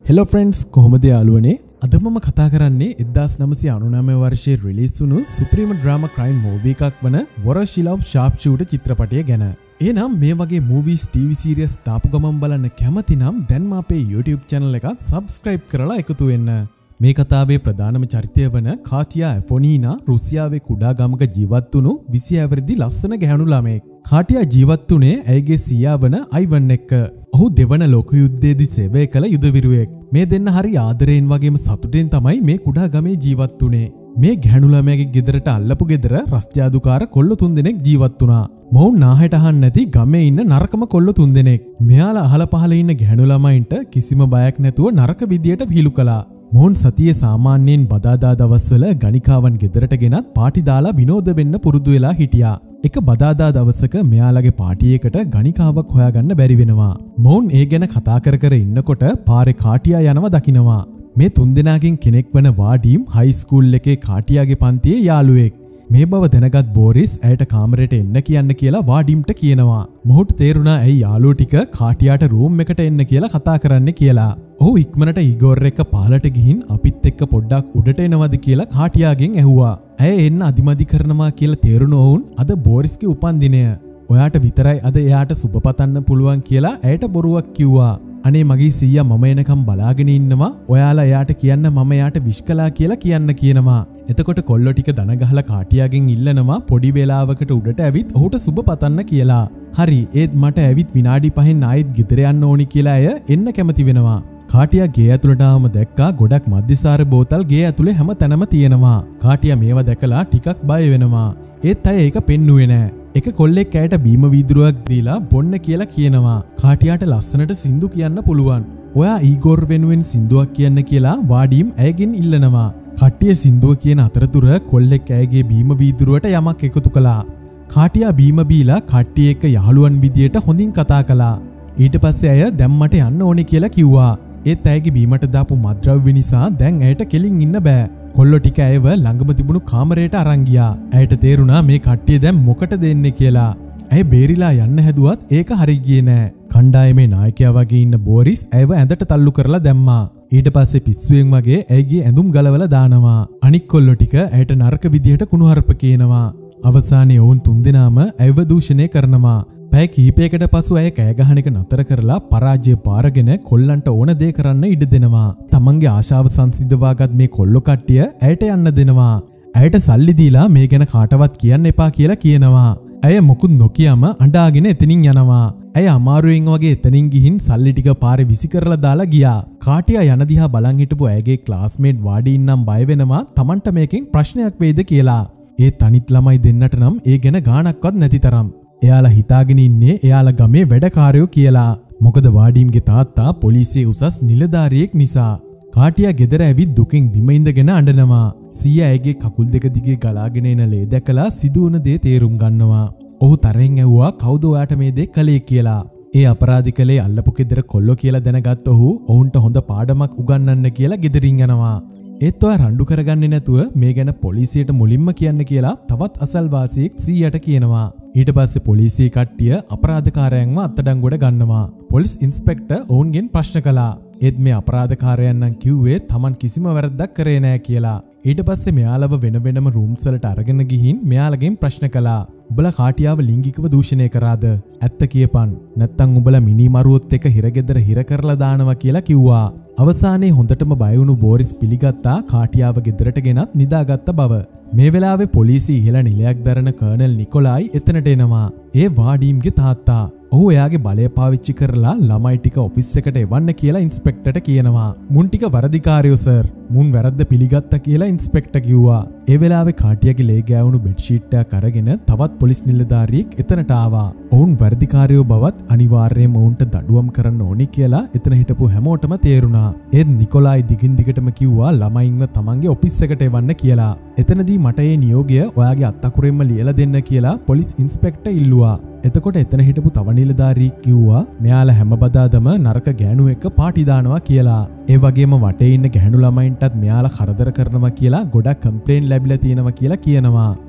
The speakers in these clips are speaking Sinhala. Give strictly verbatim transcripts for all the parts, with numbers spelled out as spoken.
Hello friends, කොහොමද යාළුවනේ? අද මම කතා කරන්නේ එක්දාස් නවසිය අනූනවය වර්ෂයේ රිලීස් වුණු සුප්‍රීම ඩ්‍රාමා ක්‍රයිම් मूवी එකක් වන වොරශිලව් ෂාප්ෂූටර් චිත්‍රපටය ගැන. එහෙනම් මේ වගේ movies T V series තාපු ගමන් බලන්න කැමති නම් දැන්ම අපේ YouTube channel එක subscribe කරලා එකතු වෙන්න. මේ කතාවේ ප්‍රධානම චරිතය වන කාටියා ඇෆොනීනා රුසියාවේ කුඩා ගමක ජීවත් වුණු විසි හැවිරිදි ලස්සන ගැහැණු ළමයෙක්. කාටියා ජීවත් වුණේ ඇයගේ සීයා වන අයිවන් එක්ක. ඔහු දෙවන ලෝක යුද්ධයේදී සේවය කළ යුදවිරුවෙක්. මේ දෙන්න හරි ආදරයෙන් වගේම සතුටෙන් තමයි මේ කුඩා ගමේ ජීවත් වුණේ. මේ ගැහැණු ළමයාගේ ගෙදරට අල්ලපු ගෙදර රස්තියාදුකාර කොල්ල තුන්දෙනෙක් ජීවත් වුණා. මොවුන් නාහෙට අහන්න නැති ගමේ ඉන්න නරකම කොල්ල තුන්දෙනෙක්. මෙයාලා අහල පහල ඉන්න ගැහැණු ළමයින්ට කිසිම බයක් නැතුව නරක විදියට විහිළු කළා. මොවුන් සතියේ සාමාන්‍යයෙන් බදාදා දවස්වල ගණිකාවන් ගෙදරට ගෙනත් පාටි දාලා විනෝද වෙන්න පුරුදු වෙලා හිටියා. එක බදාදා දවසක මෙයාලගේ පාටියකට ගණිකාවක් හොයාගන්න බැරි වෙනවා. මොවුන් ඒ ගැන කතා කර කර ඉන්නකොට පාරේ කාටියා යනවා දකින්නවා. මේ තුන්දෙනාගෙන් කෙනෙක් වන වාඩීම් හයි ස්කූල් එකේ කාටියාගේ පන්තියේ යාළුවෙක්. මේ බව දැනගත් බෝරිස් ඇයට කාමරයට එන්න කියන්න කියලා වාඩීම්ට කියනවා. මොහුට තේරුණා ඇයි යාළුවෝ ටික කාටියාට රූම් එකට එන්න කියලා කතා කරන්න කියලා. ඔහු ඉක්මනට ඉගෝර් එක්ක පහලට ගිහින් අපිත් එක්ක පොඩ්ඩක් උඩට එනවද කියලා කාටියාගෙන් ඇහුවා. ඇය එන්න අදිමදි කරනවා කියලා තේරුණ ඔවුන් අද බෝරිස්ගේ උපන්දිනය. ඔයාට විතරයි අද එයාට සුබ පතන්න පුළුවන් කියලා ඇයට බොරුවක් කිව්වා. අනේ මගේ සීයා මම එනකම් බලාගෙන ඉන්නවා. ඔයාලා එයාට කියන්න මම එයාට විශ් කළා කියලා කියන්න කියනවා. එතකොට කොල්ලෝ ටික දන ගහලා කාටියාගෙන් ඉල්ලනවා පොඩි වේලාවකට උඩට ඇවිත් ඔහුට සුබ පතන්න කියලා. හරි ඒත් මට ඇවිත් විනාඩි පහෙන් ආයෙත් ගෙදර යන්න ඕනි කියලා ඇය එන්න කැමති වෙනවා. කාටියා ගේ ඇතුළට ආවම දැක්කා ගොඩක් මද්යසාර බෝතල් ගේ ඇතුලේ හැම තැනම තියෙනවා. කාටියා මේවා දැකලා ටිකක් බය වෙනවා. ඒත් අය ඒක පෙන්නුවේ නෑ. එක කොල්ලෙක් ඇයට බීම වීදුරුවක් දීලා බොන්න කියලා කියනවා. කාටියාට ලස්සනට සින්දු කියන්න පුළුවන්. ඔයා ඊගෝර් වෙනුවෙන් සින්දුවක් කියන්න කියලා වාඩීම් ඇයගෙන් ඉල්ලනවා. කට්ටිය සින්දුව කියන අතරතුර කොල්ලෙක් ඇයගේ බීම වීදුරුවට යමක් එකතු කළා. කාටියා බීම බීලා කට්ටිය එක්ක යහළුවන් විදියට හොඳින් කතා කළා. ඊට පස්සේ ඇය දැන් මට යන්න ඕනේ කියලා කිව්වා. ඒත් ඇයගේ බීමට දාපු මත්ද්‍රව්‍ය නිසා දැන් ඇයට කෙලින් ඉන්න බෑ. කොල්ලෝ ටික ඇයව ළඟම තිබුණු කාමරයට අරන් ගියා. ඇයට තේරුණා මේ කට්ටිය දැන් මොකටද එන්නේ කියලා. ඇය බේරිලා යන්න හැදුවත් ඒක හරි ගියේ නෑ. කණ්ඩායමේ නායකයා වගේ ඉන්න බෝරිස් ඇයව ඇඳට තල්ලු කරලා දැම්මා. ඊට පස්සේ පිස්සුවෙන් වගේ ඇයගේ ඇඳුම් ගලවලා දානවා. අනික් කොල්ලෝ ටික ඇයට නරක විදියට කුණුහරුප කියනවා. අවසානයේ ඔවුන් තුන්දෙනාම ඇයව දූෂණය කරනවා. පැය කිහිපයකට පසු ඇය කෑ ගහන එක නතර කරලා පරාජය පාරගෙන කොල්ලන්ට ඕන දේ කරන්න ඉඩ දෙනවා. තමන්ගේ ආශාව සංසිඳවාගත් මේ කොල්ලෝ කට්ටිය ඇයට යන්න දෙනවා. ඇයට සල්ලි දීලා මේ ගැන කාටවත් කියන්න එපා කියලා කියනවා. ඇය මොකුත් නොකියම අඬාගෙන එතනින් යනවා. ඇය අමාරුවෙන් වගේ එතනින් ගිහින් සල්ලි ටික පාරේ විසි කරලා දාලා ගියා. කාටියා යන දිහා බලන් හිටපු ඇයගේ ක්ලාස්මේට් වාඩි ඉන්නම් බය වෙනවා තමන්ට මේකෙන් ප්‍රශ්නයක් වෙයිද කියලා. ඒ තනිත් ළමයි දෙන්නට නම් ඒ ගැන ගාණක්වත් නැති තරම්. එයාලා හිතාගෙන ඉන්නේ එයාලා ගමේ වැඩකාරයෝ කියලා. මොකද වාඩීම්ගේ තාත්තා පොලිසියේ උසස් නිලධාරියෙක් නිසා. කාටියා ගෙදර ඇවිත් දුකින් බිම ඉඳගෙන අඬනවා. සීයා ඇගේ කකුල් දෙක දිගේ ගලාගෙන එන ලේ දැකලා සිදුවන දේ තේරුම් ගන්නවා. ඔහු තරෙන් ඇහුවා කවුද ඔයාට මේ දේ කළේ කියලා. ඒ අපරාධ කළේ අල්ලපු ගෙදර කොල්ලෝ කියලා දැනගත් ඔහු ඔවුන්ට හොඳ පාඩමක් උගන්වන්න කියලා ගෙදරින් යනවා. ඒත් ඔයා රණ්ඩු කරගන්නේ නැතුව මේ ගැන පොලිසියට මුලින්ම කියන්න කියලා තවත් අසල්වාසියෙක් සීයට කියනවා. ඊට පස්සේ පොලිසිය කට්ටිය අපරාධකාරයන්ව අත්අඩංගුවට ගන්නවා. පොලිස් ඉන්ස්පෙක්ටර් ඔවුන්ගෙන් ප්‍රශ්න කළා. ඒත් මේ අපරාධකාරයන් නම් කිව්වේ Taman කිසිම වැරද්දක් කරේ නැහැ කියලා. ඊට පස්සේ මෙයාලව වෙන වෙනම රූම්ස් වලට අරගෙන ගිහින් මෙයාලගෙන් ප්‍රශ්න කළා. උඹලා කාටියාව ලිංගිකව දූෂණය කරාද? ඇත්ත කියපන්. නැත්තම් උඹලා මිනි මරුවොත් එක හිරගෙදර හිර කරලා දානවා කියලා කිව්වා. අවසානයේ හොඳටම බය වුණු බෝරිස් පිළිගත්තා කාටියාව ගෙදරට ගෙනත් නිදාගත්ත බව. මේ වෙලාවේ පොලිසිය ඉහළ නිලයක් දරන කර්නල් නිකොලායි එතනට එනවා. ඒ වාඩීම්ගේ තාත්තා. ඔහු එයාගේ බලය පාවිච්චි කරලා ළමයි ටික ඔෆිස් එකට එවන්න කියලා ඉන්ස්පෙක්ටර්ට කියනවා. මුන් ටික වරදිකාරයෝ සර්. මුන් වැරද්ද පිළිගත්තා කියලා ඉන්ස්පෙක්ටර් කිව්වා. ඒ වෙලාවේ කාටියාගේ ලේ ගෑවුණු බෙඩ් ෂීට් එකක් අරගෙන තවත් පොලිස් නිලධාරියෙක් එතනට ආවා. ඔවුන් වරදිකාරයෝ බවත් අනිවාර්යයෙන්ම ඔවුන්ට දඩුවම් කරන්න ඕනි කියලා එතන හිටපු හැමෝටම තේරුණා. ඒත් නිකොලායි දිගින් දිගටම කිව්වා ළමයින්ව තමන්ගේ ඔෆිස් එකට එවන්න කියලා. එතනදී මට මේ නියෝගය ඔයාගේ අත්අකුරෙන්ම ලියලා දෙන්න කියලා පොලිස් ඉන්ස්පෙක්ටර් ඉල්ලුවා. එතකොට එතන හිටපු තව නිලධාරියෙක් කිව්වා මෙයාලා හැම බදාදම නරක ගෑනු එක්ක පාටි දානවා කියලා. ඒ වගේම වටේ ඉන්න ගැහැණු ළමයින්ටත් මෙයාලා කරදර කරනවා කියලා ගොඩක් කම්ප්ලේන් ලැබිලා තියෙනවා කියලා කියනවා.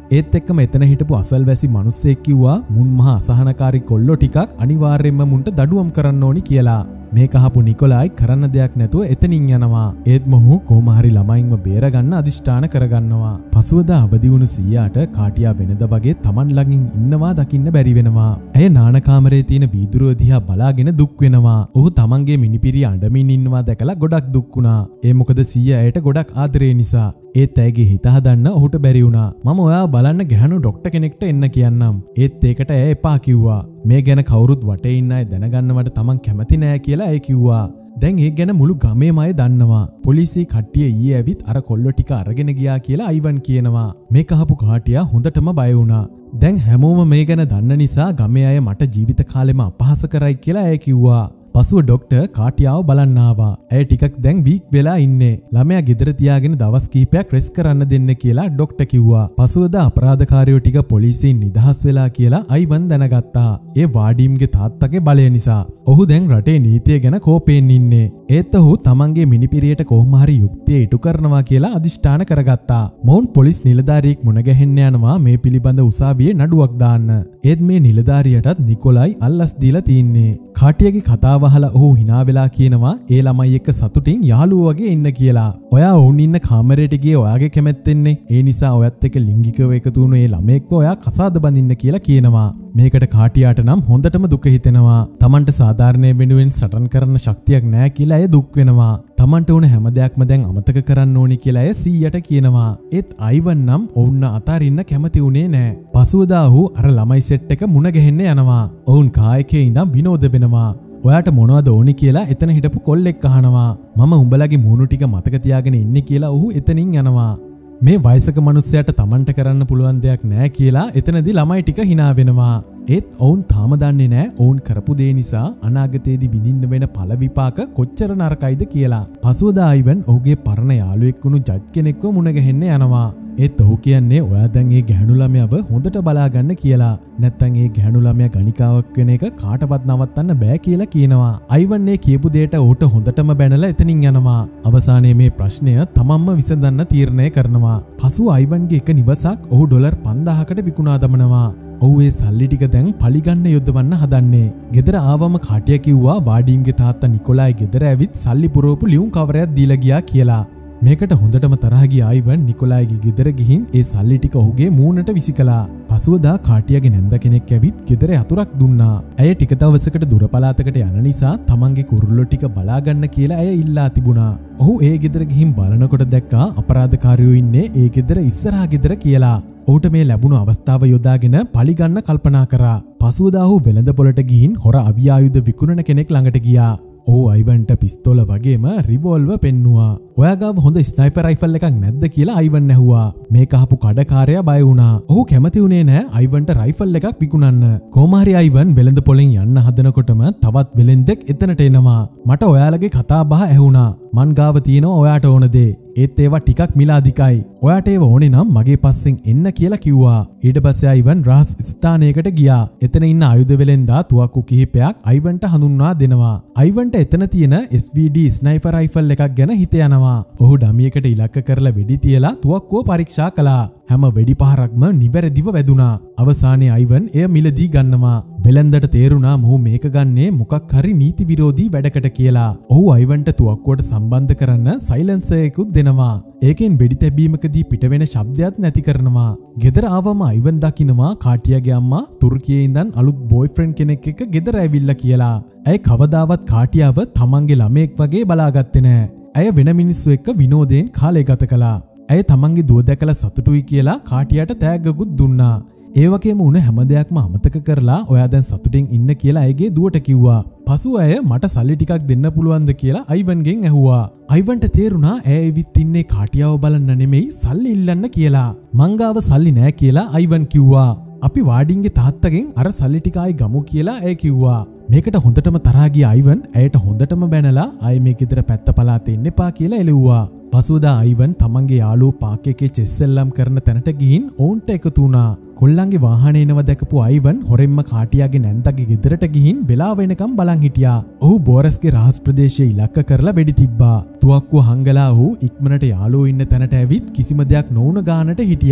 ඒත් එක්කම එතන හිටපු අසල්වැසි මිනිස්සෙක් කිව්වා මුන් මහා අසහනකාරී කොල්ලෝ ටිකක් අනිවාර්යයෙන්ම මුන්ට දඩුවම් කරන්න ඕනි කියලා. මේක අහපු නිකොලායි කරන්න දෙයක් නැතුව එතනින් යනවා. ඒත් මොහු කොහොම හරි ළමයින්ව බේරගන්න අදිෂ්ඨාන කරගන්නවා. පසුවදා අවදි වුණු සීයාට කාටියා වෙනද වගේ Taman ළඟින් ඉන්නවා දකින්න බැරි වෙනවා. ඇය නාන කාමරේ තියෙන වීදුරුව දිහා බලාගෙන දුක් වෙනවා. ඔහු Tamanගේ මිනිපිරිය අඬමින් ඉන්නවා දැකලා ගොඩක් දුක් වුණා. ඒ මොකද සීයා ඇයට ගොඩක් ආදරේ නිසා. ඒත් ඇයගේ හිත හදන්න ඔහුට බැරි වුණා. මම ඔයා බලන්න ගැහණු ඩොක්ටර් කෙනෙක්ට එන්න කියන්නම්. ඒත් ඒකට ඇය එපා කිව්වා. මේ ගැන කවුරුත් වටේ ඉන්න අය දැනගන්නවට Taman කැමති නෑ කියලා ඇය කිව්වා. දැන් ඒ ගැන මුළු ගමේම අය දන්නවා. පොලිසිය කට්ටිය ඊයේ ඇවිත් අර කොල්ලෝ ටික අරගෙන ගියා කියලා අයිවන් කියනවා. මේක අහපු කාටියා හොඳටම බය වුණා. දැන් හැමෝම මේ ගැන දන්න නිසා ගමේ අය මට ජීවිත කාලෙම අපහාස කරයි කියලා ඇය කිව්වා. පසුව ඩොක්ටර් කාටියාව බලන්න ආවා. ඇය ටිකක් දැන් වීක් වෙලා ඉන්නේ. ළමයා ගෙදර තියාගෙන දවස් කිහිපයක් රෙස්ට් කරන්න දෙන්න කියලා ඩොක්ටර් කිව්වා. පසුවද අපරාධකාරයෝ ටික පොලිසියෙන් නිදහස් වෙලා කියලා අයිවන් දැනගත්තා. ඒ වාඩීම්ගේ තාත්තගේ බලය නිසා. ඔහු දැන් රටේ නීතිය ගැන කෝපයෙන් ඉන්නේ. ඒත් ඔහු තමන්ගේ මිනිපිරියට කොහොම හරි යුක්තිය ඉටු කරනවා කියලා අදිෂ්ඨාන කරගත්තා. මොවුන් පොලිස් නිලධාරියෙක් මුණ ගැහෙන්න යනවා මේ පිළිබඳ උසාවියේ නඩුවක් දාන්න. ඒත් මේ නිලධාරියටත් නිකොලයි අල්ලස් දීලා තින්නේ. කාටියාගේ කතාව අහලා ඔහු hina වෙලා කියනවා ඒ ළමයි එක්ක සතුටින් යාළුවෝ වගේ ඉන්න කියලා. ඔයා වුන් ඉන්න කාමරේට ගියේ ඔයාගේ කැමැත්තෙන්නේ. ඒ නිසා ඔයත් එක්ක ලිංගිකව එකතු වුණු ඒ ළමෙක්ව ඔයා කසාද බඳින්න කියලා කියනවා. මේකට කාටියාට නම් හොඳටම දුක හිතෙනවා. Tamanට සාධාරණයේ වෙනුවෙන් සටන් කරන්න ශක්තියක් නැහැ කියලා ඇය දුක් වෙනවා. Tamanට උන හැම දෙයක්ම දැන් අමතක කරන්න ඕනි කියලා ඇය සීයට කියනවා. ඒත් අයිවන් නම් ඔවුන් අතාරින්න කැමති උනේ නැහැ. පසුවදා ඔහු අර ළමයි සෙට් එක මුණ ගැහෙන්න යනවා. ඔවුන් කායකේ ඉඳන් විනෝද වෙනවා. ඔයාට මොනවද ඕනි කියලා එතන හිටපු කොල්ලෙක් අහනවා. මම උඹලගේ මූණු ටික මතක තියාගෙන ඉන්නේ කියලා ඔහු එතනින් යනවා. මේ වයසක මිනිස්සයාට Tamanට කරන්න පුළුවන් දෙයක් නැහැ කියලා එතනදී ළමයි ටික hina වෙනවා. ඒත් ඔවුන් තාම දන්නේ නැහැ ඔවුන් කරපු දේ නිසා අනාගතයේදී විඳින්න වෙන ඵල විපාක කොච්චර නරකයිද කියලා. පසුවදා අයිවන් ඔහුගේ පරණ යාළුවෙක් වුණු ජජ් කෙනෙක්ව මුණ ගැහෙන්න යනවා. ඒත් ඔහු කියන්නේ ඔයා දැන් මේ ගැහණු ළමයාව හොඳට බලා ගන්න කියලා. නැත්තම් මේ ගැහණු ළමයා ගණිකාවක් වෙන එක කාටවත් නවත්තන්න බෑ කියලා කියනවා. අයිවන් මේ කියපු දෙයට ඔහුට හොඳටම බැනලා එතනින් යනවා. අවසානයේ මේ ප්‍රශ්නය තමන්ම විසඳන්න තීරණය කරනවා. පසුව අයිවන්ගේ එක නිවසක් ඔහු ඩොලර් පන්දාහකට විකුණා දමනවා. ඔහු ඒ සල්ලි ටික දැන් පලිගන්න යොදවන්න හදන්නේ. ගෙදර ආවම කාටියා කිව්වා වාඩීම්ගේ තාත්තා නිකොලායි ගෙදර ඇවිත් සල්ලි පුරවපු ලියුම් කවරයක් දීලා ගියා කියලා. මේකට හොඳටම තරහ ගිය අයිවන් නිකොලායිගේ ගෙදර ගිහින් ඒ සල්ලි ටික ඔහුගේ මූණට විසිකලා. පසුවදා කාටියාගේ නැන්ද කෙනෙක් ඇවිත් ගෙදර යතුරක් දුන්නා. ඇය ටික දවසකට දුර පළාතකට යන නිසා තමන්ගේ කුරුල්ලෝ ටික බලා ගන්න කියලා ඇය ඉල්ලා තිබුණා. ඔහු ඒ ගෙදර ගිහින් බලනකොට දැක්කා අපරාධකාරයෝ ඉන්නේ ඒ ගෙදර ඉස්සරහා ගෙදර කියලා. ඔහුට මේ ලැබුණු අවස්ථාව යොදාගෙන පලිගන්න කල්පනා කරා. පසුවදා ඔහු වෙළඳ පොළට ගිහින් හොර අවියායුධ විකුණන කෙනෙක් ළඟට ගියා. ඔහු අයිවන්ට පිස්තෝල වගේම රිවෝල්වර් පෙන්නුවා. ඔයා ගාව හොඳ ස්නයිපර් රයිෆල් එකක් නැද්ද කියලා අයිවන් ඇහුවා. මේක අහපු කඩකාරයා බය වුණා. ඔහු කැමති වුණේ නැහැ අයිවන්ට රයිෆල් එකක් විකුණන්න. කොහොම හරි අයිවන් වෙළඳ පොළෙන් යන්න හදනකොටම තවත් වෙළෙන්දෙක් එතනට එනවා. මට ඔයාලගේ කතා බහ ඇහුණා. මන් ගාව තියෙනවා ඔයාට ඕන දේ. ඒත් ඒවා ටිකක් මිල අධිකයි. ඔයාට ඒව ඕනේ නම් මගේ පස්සෙන් එන්න කියලා කිව්වා. ඊට පස්සේ අයිවන් රහස් ස්ථානයකට ගියා. එතන ඉන්න ආයුධ වෙලෙන්දා තුවක්කු කිහිපයක් අයිවන්ට හඳුන්වා දෙනවා. අයිවන්ට එතන තියෙන S V D sniper rifle එකක් ගැන හිත යනවා. ඔහු ඩමියකට ඉලක්ක කරලා වෙඩි තියලා තුවක්කුව පරීක්ෂා කළා. හැම වෙඩි පහරක්ම නිවැරදිව වැදුනා. අවසානයේ අයිවන් එය මිලදී ගන්නවා. වෙලෙන්දට තේරුණා මොහු මේක ගන්නේ මොකක් හරි නීති විරෝධී වැඩකට කියලා. ඔහු අයිවන්ට තුවක්කුවට සම්බන්ධ කරන්න සයිලන්සර් එකකුත් දෙනවා. ඒකෙන් වෙඩි තැබීමකදී පිටවෙන ශබ්දයක් නැති කරනවා. ගෙදර ආවම අයිවන් දකින්නවා කාටියාගේ අම්මා තුර්කියේ ඉඳන් අලුත් බොයිෆ්‍රෙන්ඩ් කෙනෙක් එක්ක ගෙදර ඇවිල්ලා කියලා. ඇය කවදාවත් කාටියාව තමන්ගේ ළමයෙක් වගේ බලාගත්තේ නැහැ. ඇය වෙන මිනිස්සු එක්ක විනෝදයෙන් කාලය ගත කළා. ඇය තමන්ගේ දුව දැකලා සතුටුයි කියලා කාටියාට තෑග්ගකුත් දුන්නා. ඒ වගේම උන හැම දෙයක්ම අමතක කරලා ඔයා දැන් සතුටින් ඉන්න කියලා ඇයගේ දුවට කිව්වා. පසුව ඇය මට සල්ලි ටිකක් දෙන්න පුළුවන්ද කියලා අයිවන්ගෙන් ඇහුවා. අයිවන්ට තේරුණා ඇය ඇවිත් ඉන්නේ කාටියාව බලන්න නෙමෙයි සල්ලි ඉල්ලන්න කියලා. මං ගාව සල්ලි නැහැ කියලා අයිවන් කිව්වා. අපි වාඩින්ගේ තාත්තගෙන් අර සල්ලි ටික ආයි ගමු කියලා ඇය කිව්වා. මේකට හොඳටම තරහා ගිය අයිවන් ඇයට හොඳටම බැනලා ආයි මේ ගෙදර පැත්ත පළාතේ ඉන්න එපා කියලා එළුවා. පසුවදා අයිවන් තමන්ගේ යාළුවෝ පාක් එකේ චෙස් සෙල්ලම් කරන තැනට ගිහින් ඔවුන්ට එකතු වුණා. කොල්ලන්ගේ වාහනේ එනව දැකපු අයිවන් හොරෙන්ම කාටියාගේ නැන්දගේ ගෙදරට ගිහින් වෙලා වෙනකම් බලන් හිටියා. ඔහු බෝරස්ගේ රහස් ප්‍රදේශයේ ඉලක්ක කරලා වෙඩි තිබ්බා. තුවක්කුව හංගලා ඔහු ඉක්මනට යාළුවෝ ඉන්න තැනට ඇවිත් කිසිම දෙයක් නොවුන ගානට හිටියා.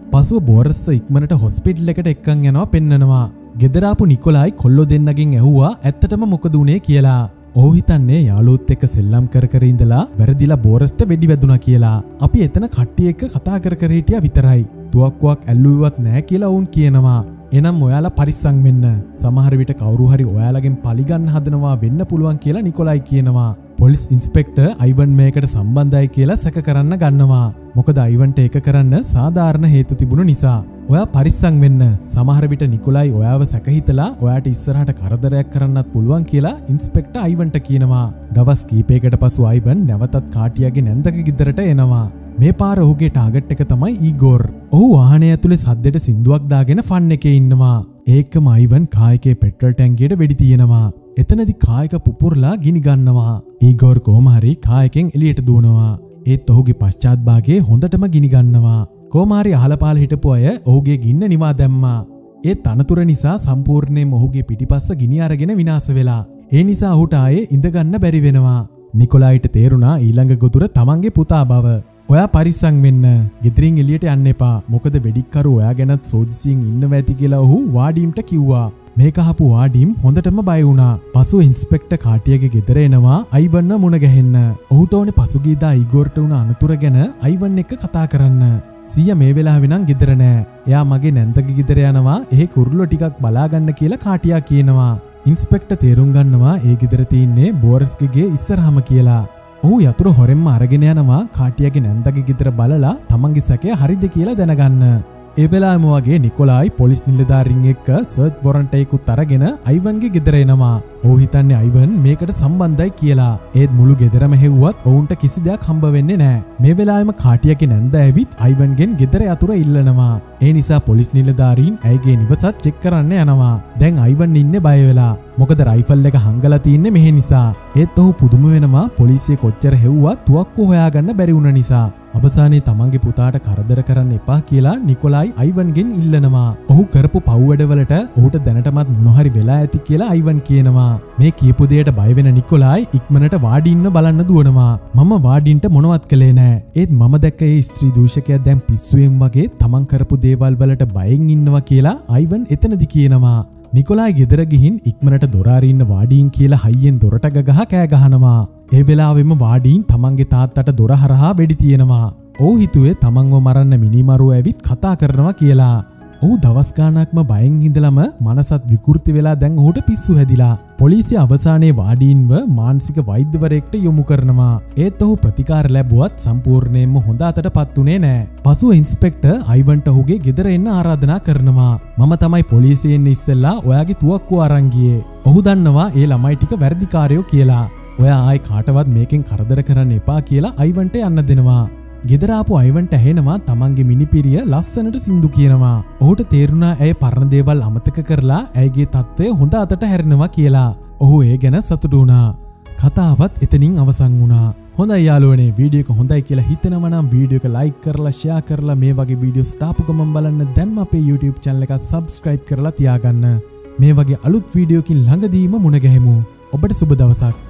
පසුව බෝරස් ඉක්මනට හොස්පිටල් එකට එක්කන් යනවා පෙන්නනවා. ගෙදර ආපු නිකොලායි කොල්ලෝ දෙන්නගෙන් ඇහුවා ඇත්තටම මොකද උනේ කියලා. ඔහු හිතන්නේ යාළුවොත් එක්ක සෙල්ලම් කර කර ඉඳලා වැරදිලා බෝරස්ට වෙඩි වැදුනා කියලා. අපි එතන කට්ටිය එක්ක කතා කර කර හිටියා විතරයි. තුවක්කුවක් ඇල්ලුවවත් නැහැ කියලා වුන් කියනවා. එනම් ඔයාලා පරිස්සම් වෙන්න. සමහර විට කවුරු හරි ඔයාලගෙන් පලිගන්න හදනවා වෙන්න පුළුවන් කියලා නිකොලයි කියනවා. පොලිස් ඉන්ස්පෙක්ටර් අයිවන් මේකට සම්බන්ධයි කියලා සැක කරන්න ගන්නවා. මොකද අයිවන්ට ඒක කරන්න සාධාරණ හේතු තිබුණු නිසා. ඔයා පරිස්සම් වෙන්න. සමහර විට නිකොලයි ඔයාව සැක හිතලා ඔයාට ඉස්සරහට කරදරයක් කරන්නත් පුළුවන් කියලා ඉන්ස්පෙක්ටර් අයිවන්ට කියනවා. දවස් කීපයකට පසු අයිවන් නැවතත් කාටියාගේ නැන්දක ගෙදරට එනවා. මේ පාර ඔහුගේ ටාගට් එක තමයි ඊගෝර්. ඔහු වාහනය ඇතුලේ සද්දෙට සින්දුවක් දාගෙන ෆන් එකේ ඉන්නවා. ඒකම අයිවන් කායකේ පෙට්‍රල් ටැංකියට වෙඩි තියනවා. එතනදි කායක පුපුරලා ගිනි ගන්නවා. ඊගෝර් කොහොම හරි කායකෙන් එළියට දුවනවා. ඒත් ඔහුගේ පශ්චාත් භාගයේ හොඳටම ගිනි ගන්නවා. කොහොම හරි අහලපාල හිටපු අය ඔහුගේ ගින්න නිවා දැම්මා. ඒ තනතුර නිසා සම්පූර්ණයෙන්ම ඔහුගේ පිටිපස්ස ගිනි අරගෙන විනාශ වෙලා. ඒ නිසා ඔහුට ආයේ ඉඳ ගන්න බැරි වෙනවා. නිකොලායිට තේරුණා ඊළඟ ගොදුර තමන්ගේ පුතා බව. ඔයා පරිස්සම් වෙන්න. ගෙදරින් එළියට යන්න එපා. මොකද වෙඩික්කරු ඔයා ගැනත් සෝදිසියෙන් ඉන්නව ඇති කියලා ඔහු වාඩීම්ට කිව්වා. මේක අහපු වාඩීම් හොඳටම බය වුණා. පසුව ඉන්ස්පෙක්ටර් කාටියාගේ ගෙදර එනවා අයිවන්ව මුණ ගැහෙන්න. ඔහුට ඕනේ පසුගියදා ඊගෝර්ට වුණ අනතුර ගැන අයිවන් එක්ක කතා කරන්න. සීයා මේ වෙලාවේ නම් ගෙදර නෑ. එයා මගේ නැන්දගේ ගෙදර යනවා. එහෙ කුරුල්ලෝ ටිකක් බලාගන්න කියලා කාටියා කියනවා. ඉන්ස්පෙක්ටර් තේරුම් ගන්නවා ඒ ගෙදර තියෙන්නේ බෝරස්ගේ ගේ ඉස්සරහම කියලා. ඔහු යතුරු හොරෙන්ම අරගෙන යනවා කාටියාගේ නැන්දගේ ගෙදර බලලා තමන්ගේ සැකය හරිද කියලා දැනගන්න. ඒ වෙලාවෙම වගේ නිකොලායි පොලිස් නිලධාරීන් එක්ක සර්ච් වොරන්ට් එකකුත් අරගෙන අයිවන්ගේ ගෙදර එනවා. ඔහු හිතන්නේ අයිවන් මේකට සම්බන්ධයි කියලා. ඒත් මුළු ගෙදරම හෙව්වත් ඔවුන්ට කිසි දෙයක් හම්බ වෙන්නේ නැහැ. මේ වෙලාවෙම කාටියාගේ නැන්ද ඇවිත් අයිවන්ගෙන් ගෙදර යතුරු ඉල්ලනවා. ඒ නිසා පොලිස් නිලධාරීන් ඇයගේ නිවසත් චෙක් කරන්න යනවා. දැන් අයිවන් ඉන්නේ බය වෙලා. මොකද රයිෆල් එක හංගලා තින්නේ මෙහෙ නිසා. ඒත් ඔහු පුදුම වෙනවා පොලිසිය කොච්චර හෙව්වත් තුවක්කුව හොයාගන්න බැරි වුණ නිසා. අවසානයේ තමන්ගේ පුතාට කරදර කරන්න එපා කියලා නිකොලායි අයිවන්ගෙන් ඉල්ලනවා. ඔහු කරපු පව් වැඩවලට ඔහුට දැනටමත් මොන හරි වෙලා ඇති කියලා අයිවන් කියනවා. මේ කියපු දෙයට බය වෙන නිකොලායි ඉක්මනට වාඩින්න බලන්න දුවනවා. මම වාඩින්ට මොනවත් කළේ නෑ. ඒත් මම දැක්ක ඒ ස්ත්‍රී දූෂකයා දැන් පිස්සුවෙන් වගේ තමන් කරපු දේවල් වලට බයෙන් ඉන්නවා කියලා අයිවන් එතනදි කියනවා. නිකොලායි ගෙදර ගිහින් ඉක්මනට දොර අරින්න වාඩීන් කියලා හයියෙන් දොරට ගගහ කෑ ගහනවා. ඒ වෙලාවෙම වාඩීන් තමන්ගේ තාත්තට දොර හරහා වෙඩි තියනවා. ඔහු හිතුවේ තමන්ව මරන්න මිනිමරුව ඇවිත් කතා කරනවා කියලා. ඔහු දවස් ගාණක්ම බයෙන් ඉඳලම මනසත් විකෘති වෙලා දැන් ඔහුට පිස්සු හැදිලා. පොලිසිය අවසානයේ වාඩීන්ව මානසික වෛද්‍යවරයෙක්ට යොමු කරනවා. ඒත් ඔහු ප්‍රතිකාර ලැබුවත් සම්පූර්ණයෙන්ම හොඳ අතටපත් උනේ නෑ. පසුව ඉන්ස්පෙක්ටර් අයිවන්ට ඔහුගේ ගෙදර එන්න ආරාධනා කරනවා. මම තමයි පොලිසියෙන් එන්න ඉස්සෙල්ලා ඔයාගේ තුවක්කුව අරන් ගියේ. ඔහු දන්නවා ඒ ළමයි ටික වැරදිකාරයෝ කියලා. ඔයා ආයි කාටවත් මේකෙන් කරදර කරන්න එපා කියලා අයිවන්ට යන්න දෙනවා. ගෙදර ආපු අයිවන්ට ඇහෙනවා තමන්ගේ මිනිපිරිය ලස්සනට සින්දු කියනවා. ඔහුට තේරුණා ඇය පරණ දේවල් අමතක කරලා ඇයගේ තත්ත්වය හොඳ අතට හැරෙනවා කියලා. ඔහු ඒ ගැන සතුටු වුණා. කතාවත් එතනින් අවසන් වුණා. හොඳයි යාළුවනේ, වීඩියෝ එක හොඳයි කියලා හිතෙනවා නම් වීඩියෝ එක ලයික් කරලා ෂෙයා කරලා මේ වගේ වීඩියෝස් තාපු ගමන් බලන්න දැන්ම අපේ YouTube channel එක subscribe කරලා තියාගන්න. මේ වගේ අලුත් වීඩියෝකින් ළඟදීම මුණ ගැහෙමු. ඔබට සුබ දවසක්.